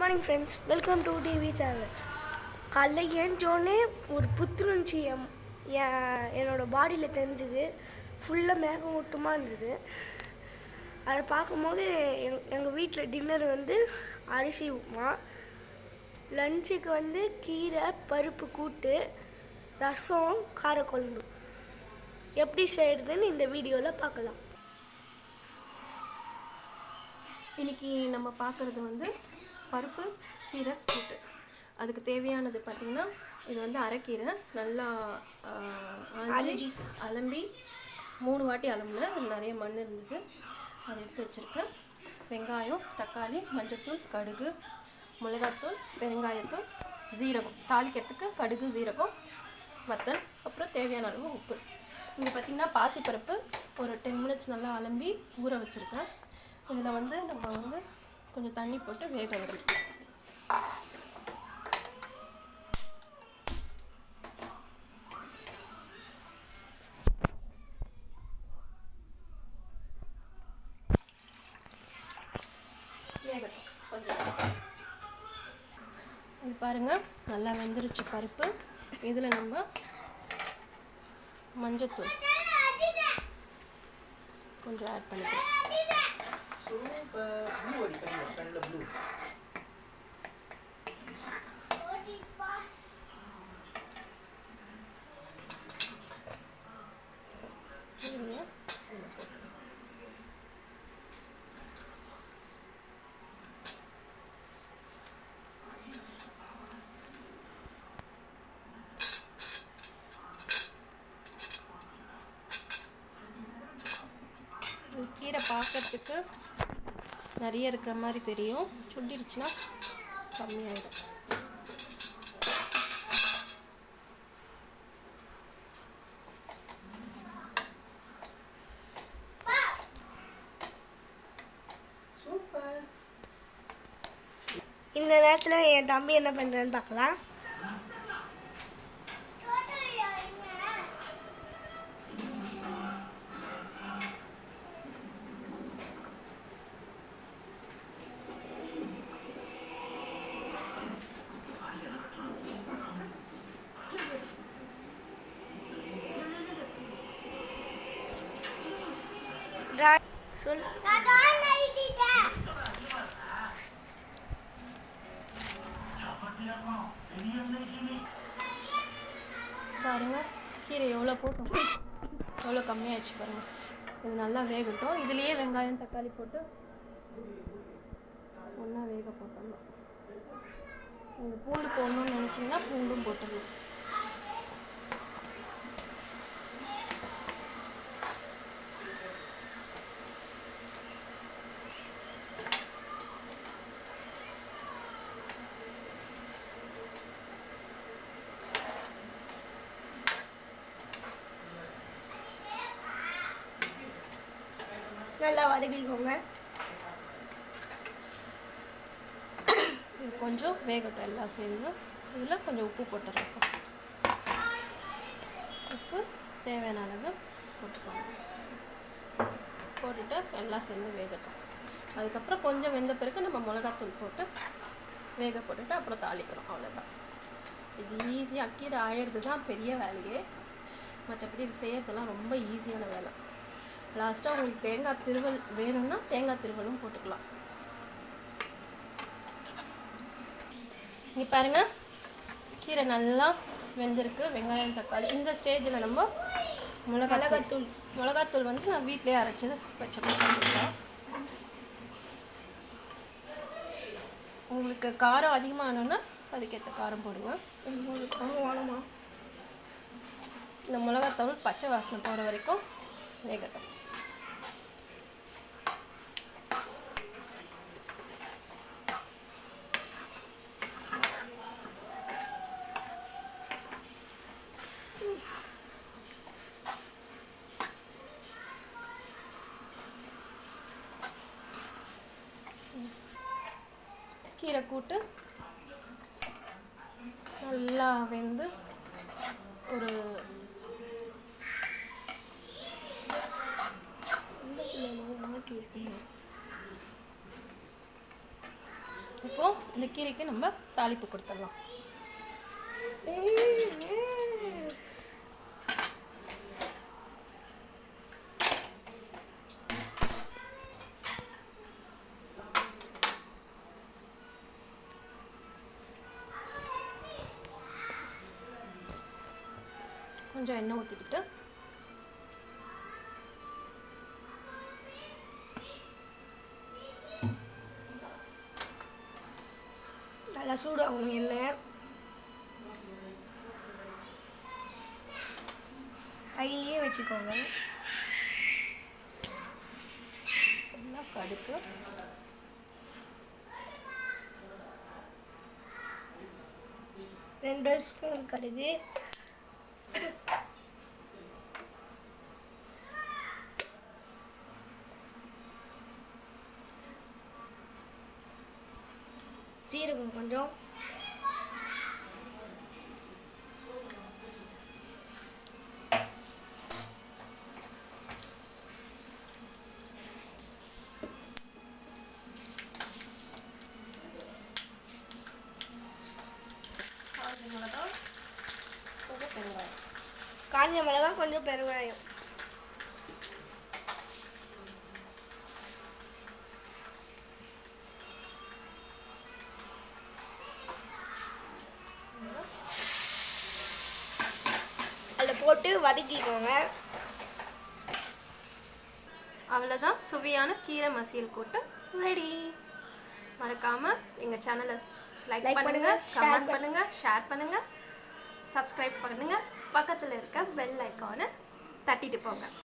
morning friends, welcome to TV channel. காலைல ஏஞ்சோடனே ஒரு புத்துணர்ச்சி என்னோடய பாடியில் தெரிஞ்சுது. ஃபுல்லாக மேகமூட்டமாக இருந்தது. அதை பார்க்கும்போது எங்கள் வீட்டில் டின்னர் வந்து அரிசி உப்புமா, லஞ்சுக்கு வந்து கீரை பருப்பு கூட்டு, ரசம், காரக்குழம்பு. எப்படி செய்கிறதுன்னு இந்த வீடியோவில் பார்க்கலாம். இன்றைக்கி நம்ம பார்க்குறது வந்து பருப்பு கீரை கூட்டு. அதுக்கு தேவையானது பார்த்திங்கன்னா, இது வந்து அரைக்கீரை நல்லா ஆஞ்சி அலம்பி 3 வாட்டி அலம்புன, அது நிறைய மண் இருந்தது, அதை எடுத்து வச்சுருக்கேன். வெங்காயம், தக்காளி, மஞ்சத்தூள், கடுகு, மிளகாத்தூள், பெருங்காயத்தூள், ஜீரகம், தாளிக்கிறதுக்கு கடுகு, ஜீரகம், வத்தல், அப்புறம் தேவையான அளவு உப்பு. இங்கே பார்த்திங்கன்னா பாசிப்பருப்பு ஒரு 10 மினிட்ஸ் நல்லா அலம்பி ஊற வச்சுருக்கேன். இதில் வந்து நம்ம வந்து கொஞ்சம் தண்ணி போட்டு வேக விடணும். வேகட்டும் கொஞ்சம். இது பாருங்கள், நல்லா வெந்துருச்சு பருப்பு. இதில் நம்ம மஞ்சத்தூள் கொஞ்சம் ஆட் பண்ணிக்கலாம். கீரை பார்க்கறதுக்கு நிறைய இருக்கிற மாதிரி தெரியும், சுண்டிடுச்சுன்னா கம்மியாயிடும். இந்த நேரத்தில் என் தம்பி என்ன பண்ணுறேன்னு பார்க்கலாம். பாருங்க, கீரை எவ்வளோ போட்டோம், எவ்வளோ கம்மியாகிடுச்சு பாருங்கள். இது நல்லா வேகட்டும். இதுலேயே வெங்காயம் தக்காளி போட்டு ஒன்றா வேக போட்டுடணும். நீங்கள் பூண்டு போடணும்னு நினச்சிங்கன்னா பூண்டும் போட்டுடணும். நல்லா வதக்கிக்கோங்க. இது கொஞ்சம் வேகட்டும் எல்லாம் சேர்ந்து. இதில் கொஞ்சம் உப்பு போட்டுருக்கோம். உப்பு தேவையான அளவு போட்டுக்கோங்க. போட்டுட்டு எல்லாம் சேர்ந்து வேகட்டும். அதுக்கப்புறம் கொஞ்சம் வெந்த பிறகு நம்ம மிளகாத்தூள் போட்டு வேக போட்டுட்டு அப்புறம் தாளிக்கணும். அவ்வளோதான். இது ஈஸியாக கீரை ஆயிடுறது தான் பெரிய வேலையே. மற்றபடி இது செய்கிறதெல்லாம் ரொம்ப ஈஸியான வேலை. லாஸ்ட்டாக உங்களுக்கு தேங்காய் திருவல் வேணும்னா தேங்காய் திருவலும் போட்டுக்கலாம். இங்கே பாருங்கள், கீரை நல்லா வெந்திருக்கு. வெங்காயம் தக்காளி இந்த ஸ்டேஜில் நம்ம மிளகாத்தூள் வந்து நான் வீட்டிலே அரைச்சது வச்சுருக்கேன். உங்களுக்கு காரம் அதிகமாகணுன்னா அதுக்கேற்ற காரம் போடுங்க. வேணுமா? இந்த மிளகாத்தூள் பச்சை வாசனை போகிற வரைக்கும் வேகட்டும். கீரை கூட்டு நல்லா வெந்து ஒரு இப்போது இந்த கீரைக்கு நம்ம தாளிப்பு கொடுத்துடலாம். கொஞ்சம் எண்ணெய் ஊற்றிக்கிட்டு நல்லா சூடாகும் எண்ணெய். ஹைலியே வச்சுக்கோங்க. நல்லா கடுகு, ரெண்டு ஸ்பூன் கடுகு, சீரகம் கொஞ்சம், காஞ்ச மிளகாய், கொஞ்சம் பெருங்காயம். அதில் போட்டு வதக்கிக்கோங்க. அவ்வளோதான், சுவையான கீரை மசியல் கூட்டு ரெடி. மறக்காமல் எங்கள் சேனலை லைக் பண்ணுங்கள், கமெண்ட் பண்ணுங்கள், ஷேர் பண்ணுங்கள், சப்ஸ்கிரைப் பண்ணுங்கள், பக்கத்தில் இருக்க பெல் ஐக்கானை தட்டிட்டு போங்க.